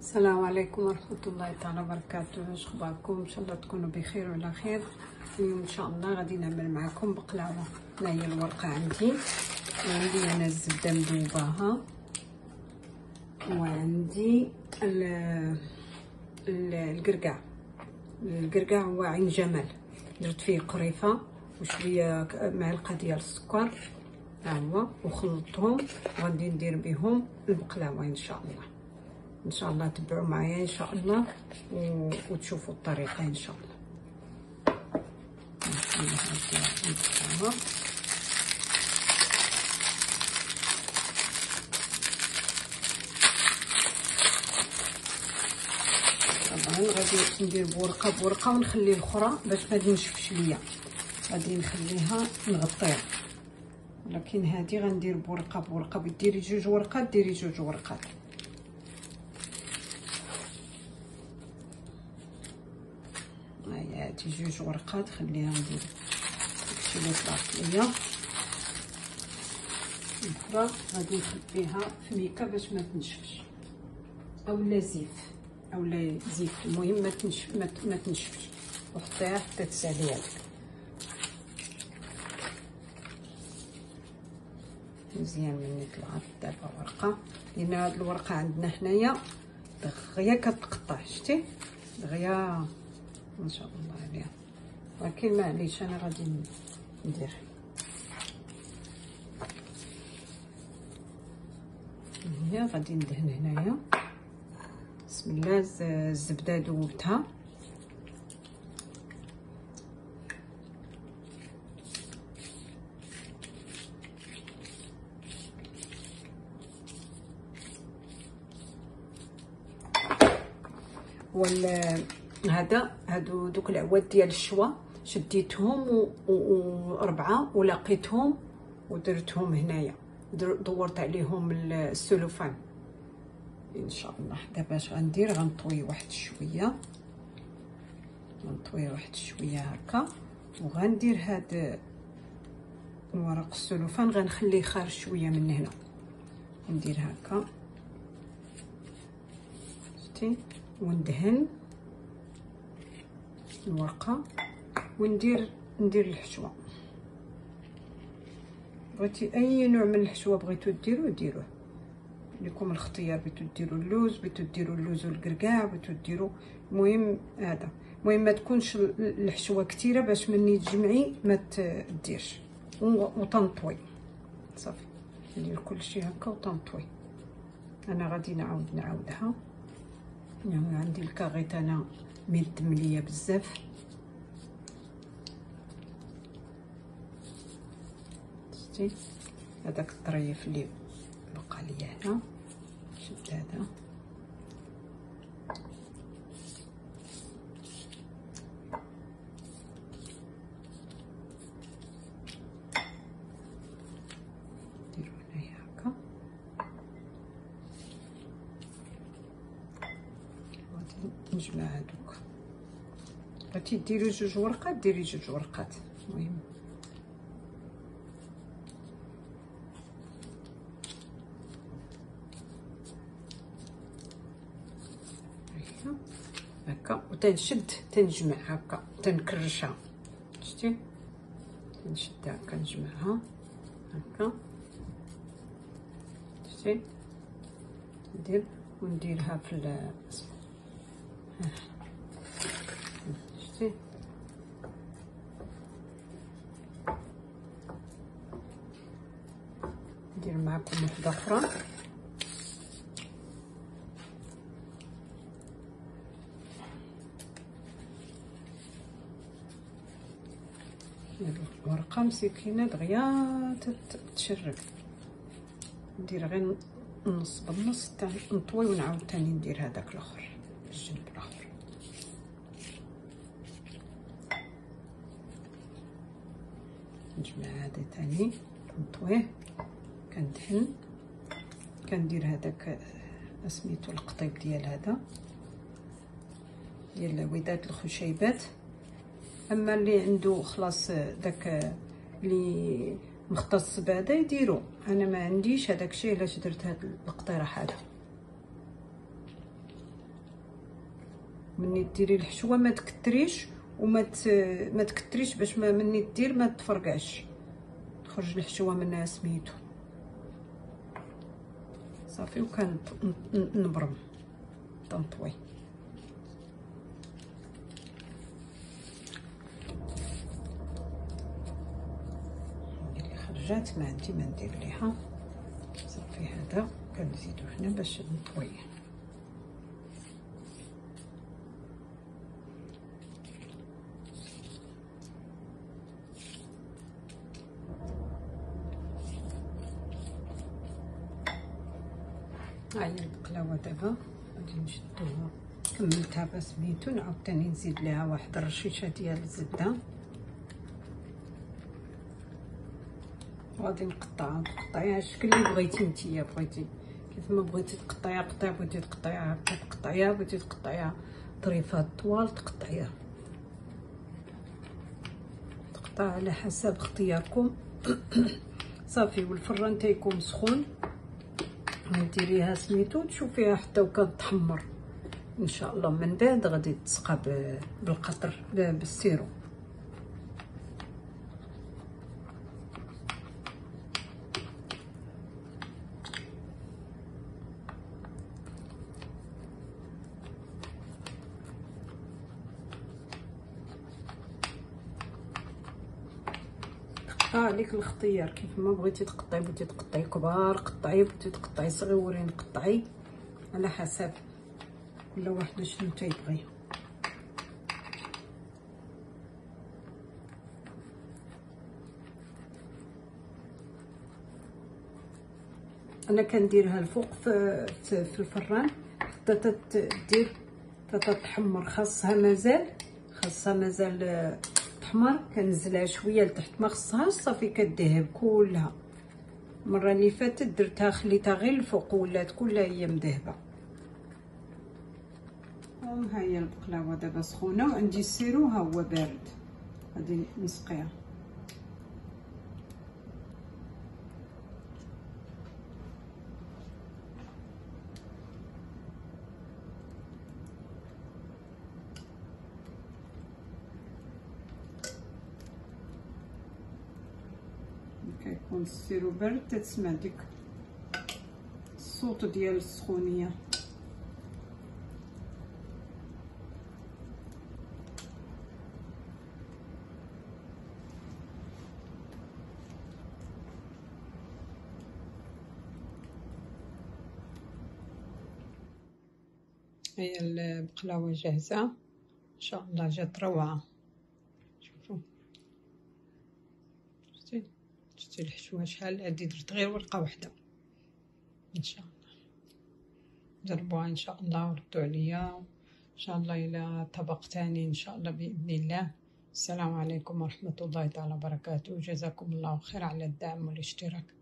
السلام عليكم ورحمة الله تعالى وبركاته. اش اخباركم؟ ان شاء الله تكونوا بخير وعلى خير. اليوم ان شاء الله غادي نعمل معكم بقلاوه. هنا هي الورقه عندي انا الزبده مذوباها، وعندي القرقاع هو عين جمل، درت فيه قريفه وشويه معلقه ديال السكر ها هو وخلطتهم، وغادي ندير بهم البقلاوه ان شاء الله. ان شاء الله تبعوا معايا ان شاء الله وتشوفوا الطريقه ان شاء الله. طبعا غادي ندير بورقه ونخلي الاخرى باش ما تنشفش ليا، غادي نخليها نغطيها، ولكن هذه غندير بورقه. ديري جوج ورقات، ديري جوج ورقات. هادي جوج ورقات خليها ندير داكشي اللي طلعت ليا. الاخرى غادي نخبيها في ميكا باش ما تنشفش، اولا زيت اولا زيت، المهم ما تنشفش، وحطيها حتى تسالي هذيك مزيان. مني طلعت دابا ورقه، لان هاد الورقه عندنا حنايا دغيا كتقطع، شتي دغيا ما شاء الله عليها، ولكن معليش انا غادي ندير. هي غادي ندهن هنايا. بسم الله. الزبده ذوبتها، هادو دوك العواد ديال الشوا شديتهم وربعه ولقيتهم ودرتهم هنايا، دورت عليهم السلوفان ان شاء الله. دابا اش غندير؟ غنطوي واحد شويه هكا، وغندير هاد ورق السلوفان غنخليه خارج شويه من هنا، ندير هكا شتي، وندهن الورقه وندير الحشوه. بغيتي اي نوع من الحشوه بغيتو ديروه لكم الاختيار، بغيتو ديروا اللوز، بغيتو ديروا اللوز والقرقاع، بغيتو ديروا، المهم هذا، المهم ما تكونش الحشوه كثيره باش مني تجمعي ما تديرش، وتنطوي صافي. ندير كلشي هكا وتنطوي. انا غادي نعاودها، يعني عندي الكاغيط انا ميدم ليا بزاف، شتي هذاك الطريف اللي بقى ليا هنا. شد هذا نديرو هنايا هكا، غادي نجمع هادوك. بغيتي ديري جوج ورقات ديري جوج ورقات، المهم هكا، وتنشد تنجمع هكا تنكرشها، شتي تنشد هكا نجمعها هكا، شتي ونديرها في شتي. ندير معكم وحده اخرى. الورقه مسكينه دغيا تتشرب، ندير غير النص بالنص نطوي، ونعاود تاني ندير هذاك الاخر الجنب الاخر. نجمع هذا تاني نطويه، كندهن، كندير هذاك سميتو القطيب ديال هذا ديال وداد الخشيبات. اما اللي عنده خلاص داك اللي مختص بهذا يديرو، انا ما عنديش هذاك الشيء علاش درت هذا الاقتراح هذا. مني ديري الحشوه ما تكتريش وما ما تكتريش باش ما مني دير ما تفرقعش، تخرج الحشوه من سميتو صافي. نبرم تنطوي. اللي خرجات ما عندي ما ندير ليها صافي. هذا كنزيدو هنا باش نطويه. ها هي البقلاوه دابا غادي نشدوها، كملتها بسميتو، نعاود تاني نزيد ليها واحد الرشيشه ديال الزبده، غادي نقطعها الشكل اللي بغيتي نتيا. بغيتي كيف ما بغيتي تقطعيها قطعي، بغيتي تقطعيها هكا تقطعيها، بغيتي تقطعيها طريفات طوال تقطعيها، تقطع على حسب اختياركم. صافي. والفران تيكون سخون، ديريها سميتو تشوفيها حتى وكتحمر ان شاء الله. من بعد غادي تسقى بالقطر بالسيرو. عليك الاختيار كيف ما بغيتي تقطعي، بغيتي تقطعي كبار قطعي، بغيتي تقطعي صغيورين قطعي، على حسب كل واحد شنو تيبغي. انا كنديرها الفوق في الفران حتى تدير حتى تحمر. خاصها مازال تحمر، كنزلها شويه لتحت، ما خصهاش صافي كدهب كلها. المره اللي فاتت درتها خليتها غير الفوق ولات كلها هي مذهبه. ها هي البقلاوه دابا سخونه وعندي السيرو ها هو بارد، غادي نسقيها. كيكون السيرو بارد تتسمع ديك الصوت ديال السخونيه. هي البقلاوه جاهزه ان شاء الله، جات روعه. شوفوا شتي الحشوه شحال هادي، درت غير ورقه واحده. ان شاء الله جربوها ان شاء الله وردوا عليا ان شاء الله الى طبق تاني ان شاء الله باذن الله. السلام عليكم ورحمه الله تعالى وبركاته. جزاكم الله خير على الدعم والاشتراك.